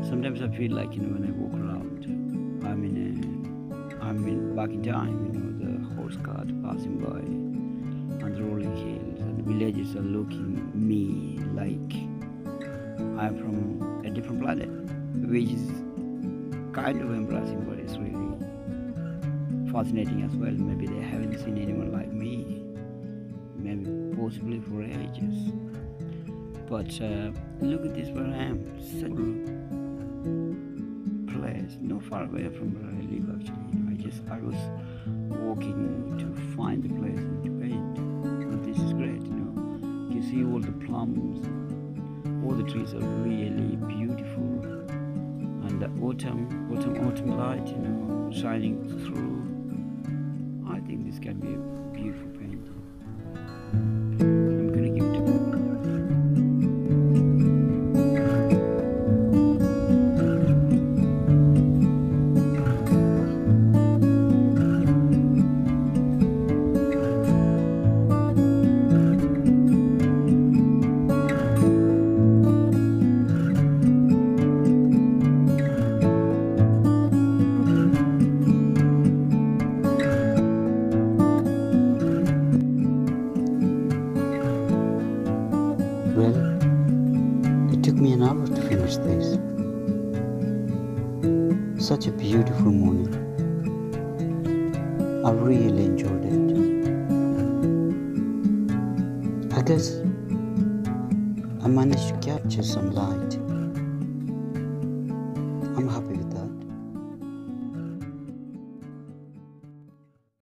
Sometimes I feel like, when I walk around, I'm back in time. The horse cart passing by, and the rolling hills, and the villages are looking me like I'm from a different planet, which is kind of embarrassing, but it's really fascinating as well. Maybe they haven't seen anyone like me, maybe possibly for ages. But look at this, where I am, such a place, not far away from where I live actually. I was walking to find a place and to paint. And this is great, You see all the plums, all the trees are really beautiful, and the autumn light, shining through. I think this can be a beautiful painting. I'm gonna give it a go. Well, it took me an hour to finish this. Such a beautiful morning. I really enjoyed it. I guess I managed to capture some light